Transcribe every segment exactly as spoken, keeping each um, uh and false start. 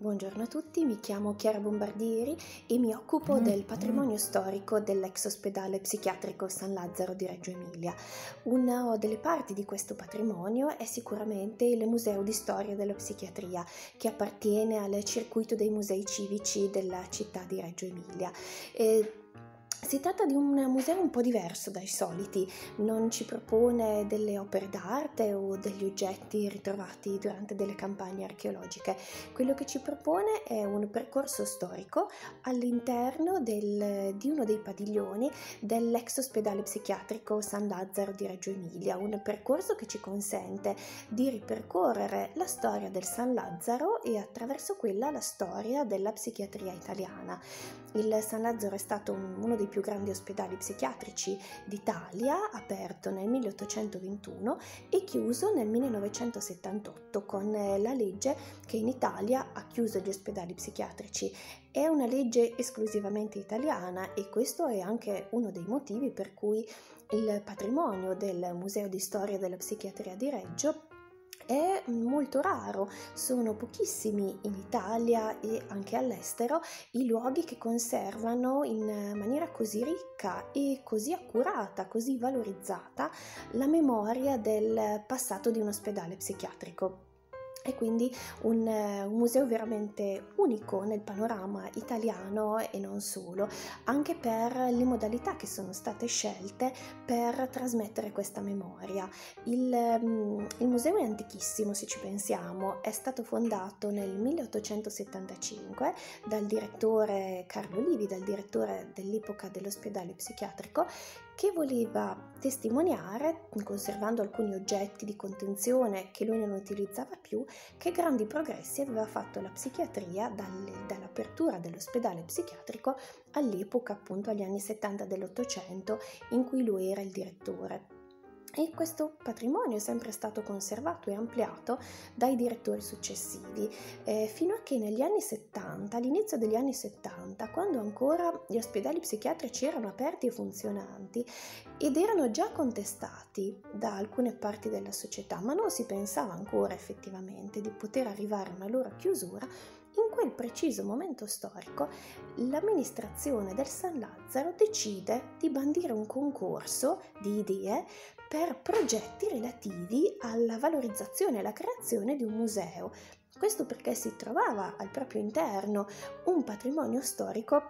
Buongiorno a tutti, mi chiamo Chiara Bombardieri e mi occupo del patrimonio storico dell'ex ospedale psichiatrico San Lazzaro di Reggio Emilia. Una delle parti di questo patrimonio è sicuramente il Museo di Storia della Psichiatria, che appartiene al circuito dei musei civici della città di Reggio Emilia. E Si tratta di un museo un po' diverso dai soliti, non ci propone delle opere d'arte o degli oggetti ritrovati durante delle campagne archeologiche. Quello che ci propone è un percorso storico all'interno del, di uno dei padiglioni dell'ex ospedale psichiatrico San Lazzaro di Reggio Emilia, un percorso che ci consente di ripercorrere la storia del San Lazzaro e attraverso quella la storia della psichiatria italiana. Il San Lazzaro è stato un, uno dei più grandi ospedali psichiatrici d'Italia, aperto nel milleottocentoventuno e chiuso nel millenovecentosettantotto con la legge che in Italia ha chiuso gli ospedali psichiatrici. È una legge esclusivamente italiana e questo è anche uno dei motivi per cui il patrimonio del Museo di Storia della Psichiatria di Reggio è molto raro, sono pochissimi in Italia e anche all'estero i luoghi che conservano in maniera così ricca e così accurata, così valorizzata la memoria del passato di un ospedale psichiatrico. È quindi un, un museo veramente unico nel panorama italiano e non solo, anche per le modalità che sono state scelte per trasmettere questa memoria. Il, il museo è antichissimo, se ci pensiamo, è stato fondato nel milleottocentosettantacinque dal direttore Carlo Livi, dal direttore dell'epoca dell'ospedale psichiatrico, che voleva testimoniare, conservando alcuni oggetti di contenzione che lui non utilizzava più, che grandi progressi aveva fatto la psichiatria dalle, dall'apertura dell'ospedale psichiatrico all'epoca, appunto agli anni settanta dell'Ottocento, in cui lui era il direttore. E questo patrimonio è sempre stato conservato e ampliato dai direttori successivi, eh, fino a che negli anni settanta, all'inizio degli anni settanta, quando ancora gli ospedali psichiatrici erano aperti e funzionanti ed erano già contestati da alcune parti della società, ma non si pensava ancora effettivamente di poter arrivare a una loro chiusura. In quel preciso momento storico, l'amministrazione del San Lazzaro decide di bandire un concorso di idee per progetti relativi alla valorizzazione e alla creazione di un museo. Questo perché si trovava al proprio interno un patrimonio storico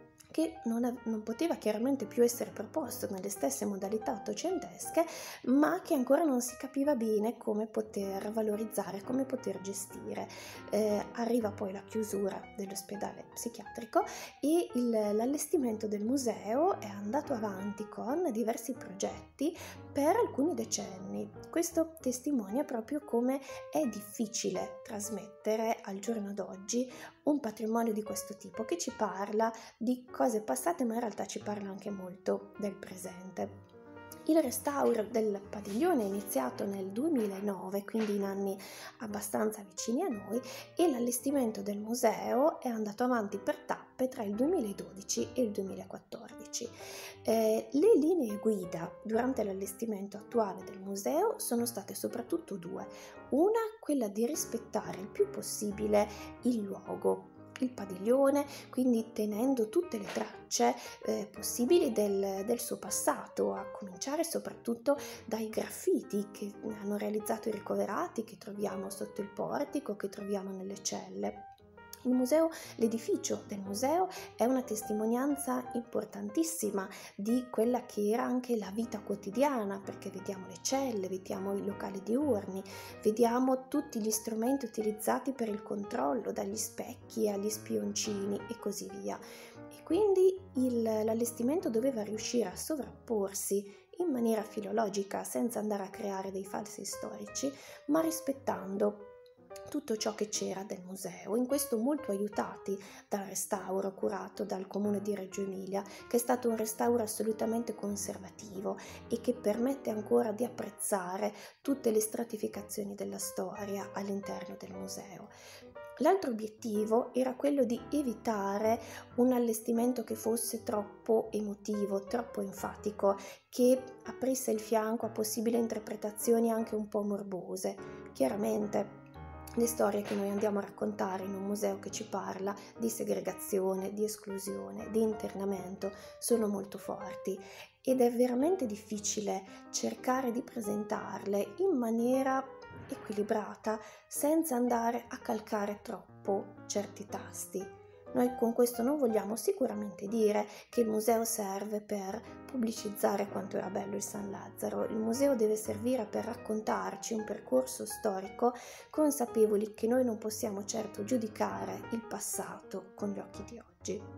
che non, av- non poteva chiaramente più essere proposto nelle stesse modalità ottocentesche, ma che ancora non si capiva bene come poter valorizzare, come poter gestire. Eh, arriva poi la chiusura dell'ospedale psichiatrico e il, l'allestimento del museo è andato avanti con diversi progetti per alcuni decenni. Questo testimonia proprio come è difficile trasmettere al giorno d'oggi un patrimonio di questo tipo, che ci parla di cose passate ma in realtà ci parla anche molto del presente. Il restauro del padiglione è iniziato nel duemilanove, quindi in anni abbastanza vicini a noi, e l'allestimento del museo è andato avanti per tappe tra il duemiladodici e il duemilaquattordici. Eh, le linee guida durante l'allestimento attuale del museo sono state soprattutto due. Una, quella di rispettare il più possibile il luogo, il padiglione, quindi tenendo tutte le tracce eh, possibili del, del suo passato, a cominciare soprattutto dai graffiti che hanno realizzato i ricoverati, che troviamo sotto il portico, che troviamo nelle celle. Il museo, l'edificio del museo è una testimonianza importantissima di quella che era anche la vita quotidiana, perché vediamo le celle, vediamo i locali diurni, vediamo tutti gli strumenti utilizzati per il controllo, dagli specchi agli spioncini e così via. E quindi il, l'allestimento doveva riuscire a sovrapporsi in maniera filologica, senza andare a creare dei falsi storici, ma rispettando tutto ciò che c'era del museo, in questo molto aiutati dal restauro curato dal Comune di Reggio Emilia, che è stato un restauro assolutamente conservativo e che permette ancora di apprezzare tutte le stratificazioni della storia all'interno del museo. L'altro obiettivo era quello di evitare un allestimento che fosse troppo emotivo, troppo enfatico, che aprisse il fianco a possibili interpretazioni anche un po' morbose. Chiaramente Le storie che noi andiamo a raccontare in un museo che ci parla di segregazione, di esclusione, di internamento sono molto forti ed è veramente difficile cercare di presentarle in maniera equilibrata senza andare a calcare troppo certi tasti. Noi con questo non vogliamo sicuramente dire che il museo serve per pubblicizzare quanto era bello il San Lazzaro. Il museo deve servire per raccontarci un percorso storico, consapevoli che noi non possiamo certo giudicare il passato con gli occhi di oggi.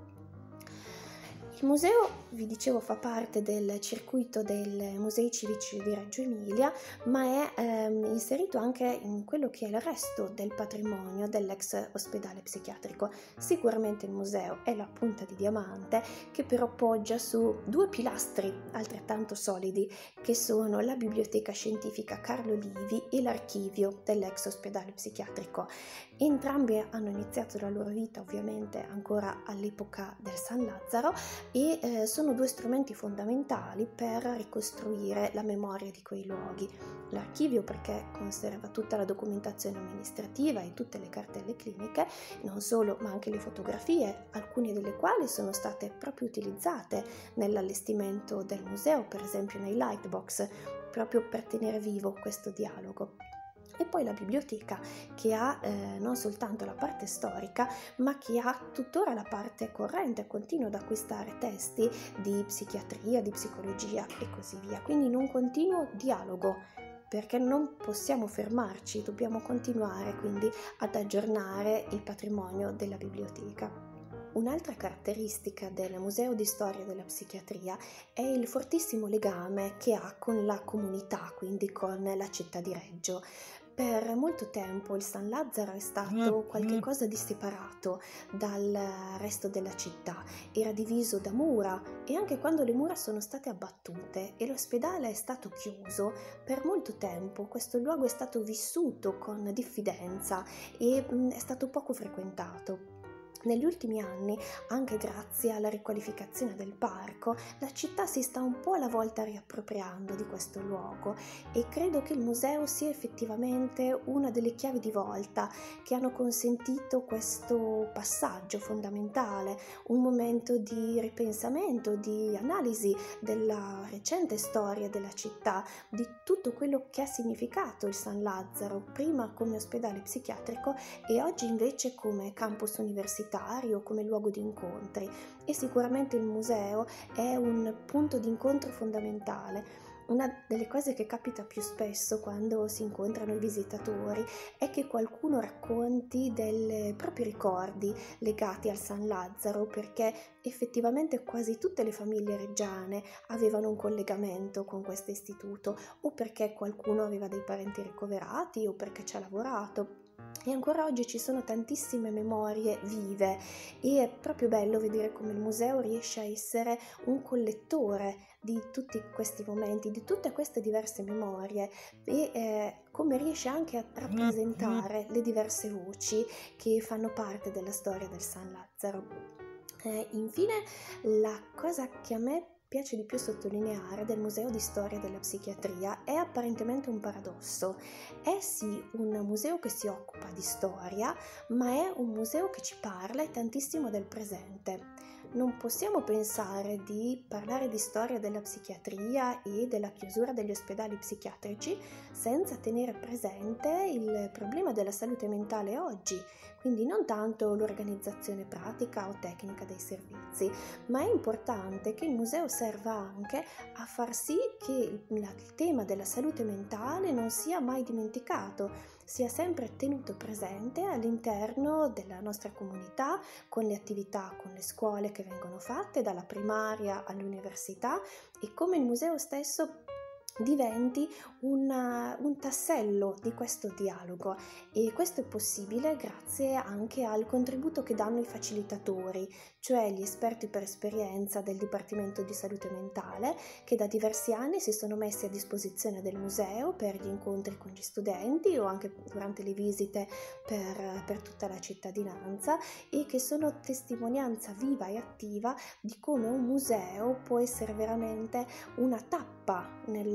Il museo, vi dicevo, fa parte del circuito dei musei civici di Reggio Emilia, ma è ehm, inserito anche in quello che è il resto del patrimonio dell'ex ospedale psichiatrico. Sicuramente il museo è la punta di diamante, che però poggia su due pilastri altrettanto solidi, che sono la biblioteca scientifica Carlo Livi e l'archivio dell'ex ospedale psichiatrico. Entrambi hanno iniziato la loro vita ovviamente ancora all'epoca del San Lazzaro e eh, sono due strumenti fondamentali per ricostruire la memoria di quei luoghi. L'archivio perché conserva tutta la documentazione amministrativa e tutte le cartelle cliniche, non solo ma anche le fotografie, alcune delle quali sono state proprio utilizzate nell'allestimento del museo, per esempio nei lightbox, proprio per tenere vivo questo dialogo. E poi la biblioteca che ha eh, non soltanto la parte storica, ma che ha tuttora la parte corrente, continua ad acquistare testi di psichiatria, di psicologia e così via. Quindi in un continuo dialogo, perché non possiamo fermarci, dobbiamo continuare quindi ad aggiornare il patrimonio della biblioteca. Un'altra caratteristica del Museo di Storia della Psichiatria è il fortissimo legame che ha con la comunità, quindi con la città di Reggio. Per molto tempo il San Lazzaro è stato qualcosa di separato dal resto della città, era diviso da mura e anche quando le mura sono state abbattute e l'ospedale è stato chiuso, per molto tempo questo luogo è stato vissuto con diffidenza e è stato poco frequentato. Negli ultimi anni, anche grazie alla riqualificazione del parco, la città si sta un po' alla volta riappropriando di questo luogo e credo che il museo sia effettivamente una delle chiavi di volta che hanno consentito questo passaggio fondamentale, un momento di ripensamento, di analisi della recente storia della città, di tutto quello che ha significato il San Lazzaro, prima come ospedale psichiatrico e oggi invece come campus universitario, come luogo di incontri. E sicuramente il museo è un punto di incontro fondamentale. Una delle cose che capita più spesso quando si incontrano i visitatori è che qualcuno racconti dei propri ricordi legati al San Lazzaro, perché effettivamente quasi tutte le famiglie reggiane avevano un collegamento con questo istituto, o perché qualcuno aveva dei parenti ricoverati o perché ci ha lavorato. E ancora oggi ci sono tantissime memorie vive e è proprio bello vedere come il museo riesce a essere un collettore di tutti questi momenti, di tutte queste diverse memorie e eh, come riesce anche a rappresentare le diverse voci che fanno parte della storia del San Lazzaro. Eh, infine, la cosa che a me piace di più sottolineare del Museo di Storia della Psichiatria è apparentemente un paradosso. È sì un museo che si occupa di storia, ma è un museo che ci parla tantissimo del presente. Non possiamo pensare di parlare di storia della psichiatria e della chiusura degli ospedali psichiatrici senza tenere presente il problema della salute mentale oggi, quindi non tanto l'organizzazione pratica o tecnica dei servizi, ma è importante che il museo serva anche a far sì che il tema della salute mentale non sia mai dimenticato, sia sempre tenuto presente all'interno della nostra comunità, con le attività, con le scuole che vengono fatte dalla primaria all'università, e come il museo stesso diventi una, un tassello di questo dialogo. E questo è possibile grazie anche al contributo che danno i facilitatori, cioè gli esperti per esperienza del Dipartimento di Salute Mentale, che da diversi anni si sono messi a disposizione del museo per gli incontri con gli studenti o anche durante le visite per, per tutta la cittadinanza, e che sono testimonianza viva e attiva di come un museo può essere veramente una tappa nella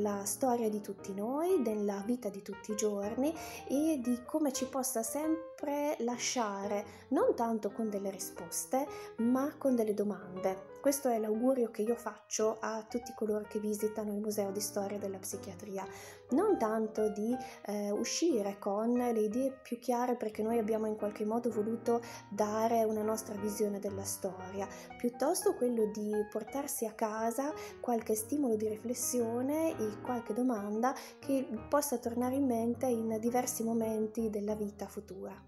nella storia di tutti noi, nella vita di tutti i giorni e di come ci possa sempre lasciare non tanto con delle risposte, ma con delle domande. Questo è l'augurio che io faccio a tutti coloro che visitano il Museo di Storia della Psichiatria, non tanto di eh, uscire con le idee più chiare, perché noi abbiamo in qualche modo voluto dare una nostra visione della storia, piuttosto quello di portarsi a casa qualche stimolo di riflessione e qualche domanda che possa tornare in mente in diversi momenti della vita futura.